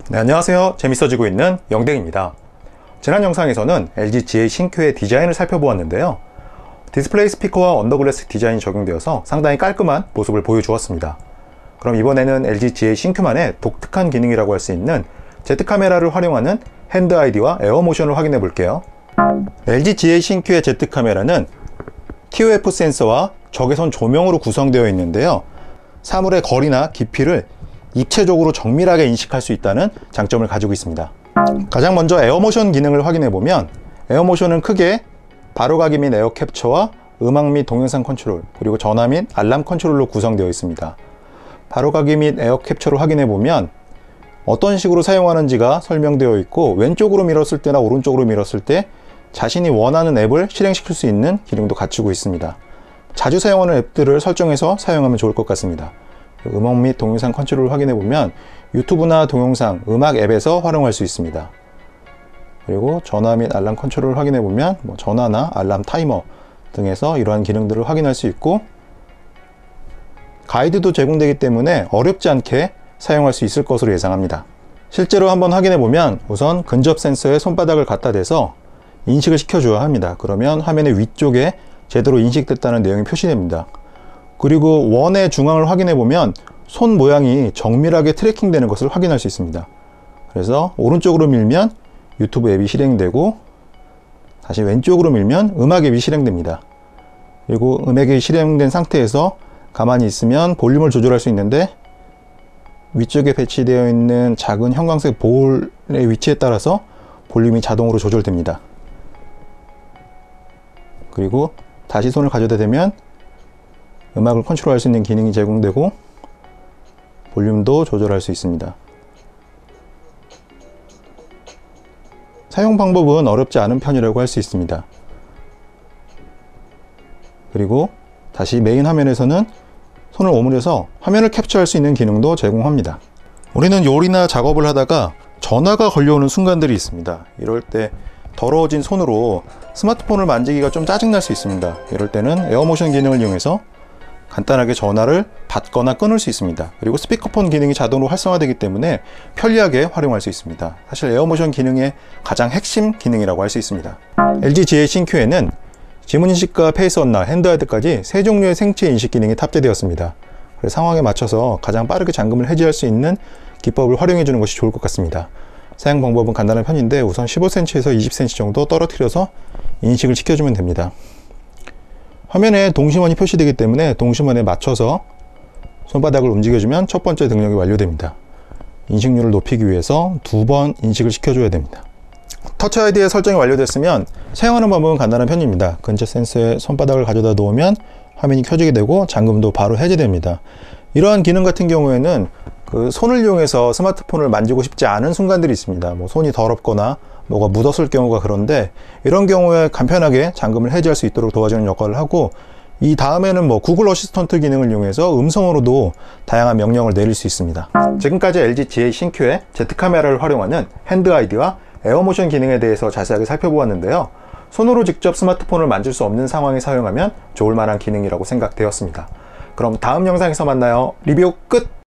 네, 안녕하세요. 재밌어지고 있는 영댕입니다. 지난 영상에서는 LG G8 신큐의 디자인을 살펴보았는데요. 디스플레이 스피커와 언더글래스 디자인이 적용되어서 상당히 깔끔한 모습을 보여주었습니다. 그럼 이번에는 LG G8 신큐만의 독특한 기능이라고 할 수 있는 Z카메라를 활용하는 핸드 아이디와 에어모션을 확인해 볼게요. LG G8 신큐의 Z카메라는 TOF 센서와 적외선 조명으로 구성되어 있는데요. 사물의 거리나 깊이를 입체적으로 정밀하게 인식할 수 있다는 장점을 가지고 있습니다. 가장 먼저 에어모션 기능을 확인해 보면, 에어모션은 크게 바로가기 및 에어 캡처와 음악 및 동영상 컨트롤, 그리고 전화 및 알람 컨트롤로 구성되어 있습니다. 바로가기 및 에어 캡처를 확인해 보면 어떤 식으로 사용하는지가 설명되어 있고, 왼쪽으로 밀었을 때나 오른쪽으로 밀었을 때 자신이 원하는 앱을 실행시킬 수 있는 기능도 갖추고 있습니다. 자주 사용하는 앱들을 설정해서 사용하면 좋을 것 같습니다. 음악 및 동영상 컨트롤을 확인해 보면 유튜브나 동영상, 음악 앱에서 활용할 수 있습니다. 그리고 전화 및 알람 컨트롤을 확인해 보면 전화나 알람 타이머 등에서 이러한 기능들을 확인할 수 있고, 가이드도 제공되기 때문에 어렵지 않게 사용할 수 있을 것으로 예상합니다. 실제로 한번 확인해 보면 우선 근접 센서에 손바닥을 갖다 대서 인식을 시켜줘야 합니다. 그러면 화면의 위쪽에 제대로 인식됐다는 내용이 표시됩니다. 그리고 원의 중앙을 확인해 보면 손 모양이 정밀하게 트래킹 되는 것을 확인할 수 있습니다. 그래서 오른쪽으로 밀면 유튜브 앱이 실행되고, 다시 왼쪽으로 밀면 음악 앱이 실행됩니다. 그리고 음악이 실행된 상태에서 가만히 있으면 볼륨을 조절할 수 있는데, 위쪽에 배치되어 있는 작은 형광색 볼의 위치에 따라서 볼륨이 자동으로 조절됩니다. 그리고 다시 손을 가져다 대면 음악을 컨트롤할 수 있는 기능이 제공되고 볼륨도 조절할 수 있습니다. 사용 방법은 어렵지 않은 편이라고 할 수 있습니다. 그리고 다시 메인 화면에서는 손을 오므려서 화면을 캡처할 수 있는 기능도 제공합니다. 우리는 요리나 작업을 하다가 전화가 걸려오는 순간들이 있습니다. 이럴 때 더러워진 손으로 스마트폰을 만지기가 좀 짜증날 수 있습니다. 이럴 때는 에어모션 기능을 이용해서 간단하게 전화를 받거나 끊을 수 있습니다. 그리고 스피커폰 기능이 자동으로 활성화되기 때문에 편리하게 활용할 수 있습니다. 사실 에어모션 기능의 가장 핵심 기능이라고 할 수 있습니다. LG G8 신큐에는 지문인식과 페이스 언락, 핸드하드까지 세 종류의 생체 인식 기능이 탑재되었습니다. 그래서 상황에 맞춰서 가장 빠르게 잠금을 해제할 수 있는 기법을 활용해 주는 것이 좋을 것 같습니다. 사용 방법은 간단한 편인데, 우선 15cm에서 20cm 정도 떨어뜨려서 인식을 시켜주면 됩니다. 화면에 동심원이 표시되기 때문에 동심원에 맞춰서 손바닥을 움직여주면 첫 번째 등록이 완료됩니다. 인식률을 높이기 위해서 2번 인식을 시켜줘야 됩니다. 터치 아이디의 설정이 완료됐으면 사용하는 방법은 간단한 편입니다. 근처 센서에 손바닥을 가져다 놓으면 화면이 켜지게 되고 잠금도 바로 해제됩니다. 이러한 기능 같은 경우에는 손을 이용해서 스마트폰을 만지고 싶지 않은 순간들이 있습니다. 손이 더럽거나 뭐가 묻었을 경우가 그런데, 이런 경우에 간편하게 잠금을 해제할 수 있도록 도와주는 역할을 하고, 이 다음에는 구글 어시스턴트 기능을 이용해서 음성으로도 다양한 명령을 내릴 수 있습니다. 지금까지 LG G8 신큐의 Z카메라를 활용하는 핸드 아이디와 에어모션 기능에 대해서 자세하게 살펴보았는데요. 손으로 직접 스마트폰을 만질 수 없는 상황에 사용하면 좋을 만한 기능이라고 생각되었습니다. 그럼 다음 영상에서 만나요. 리뷰 끝!